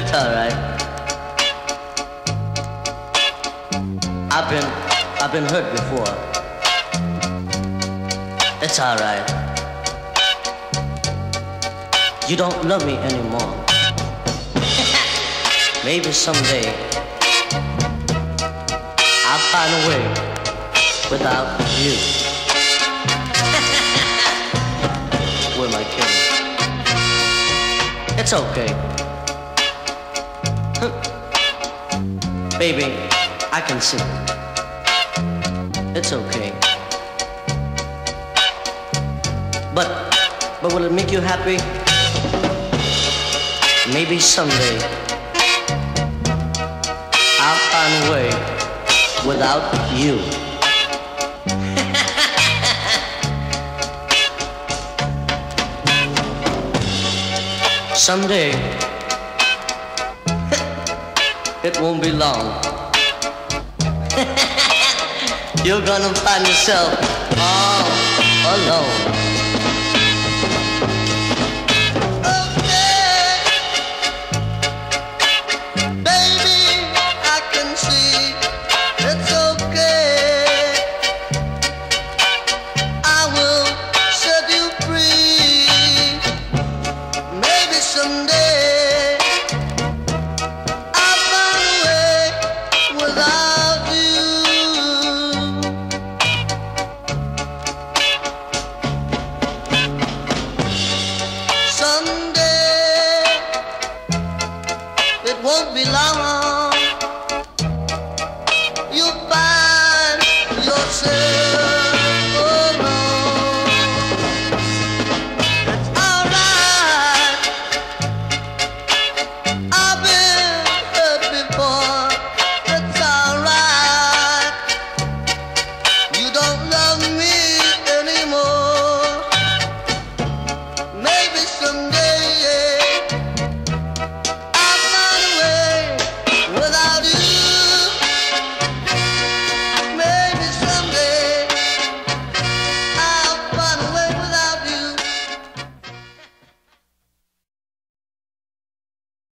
It's alright. I've been hurt before. It's alright. You don't love me anymore. Maybe someday I'll find a way without you. Who am I kidding? It's okay. Baby, I can sing. It's okay. But will it make you happy? Maybe someday I'll find a way without you. Someday it won't be long. You're gonna find yourself all alone.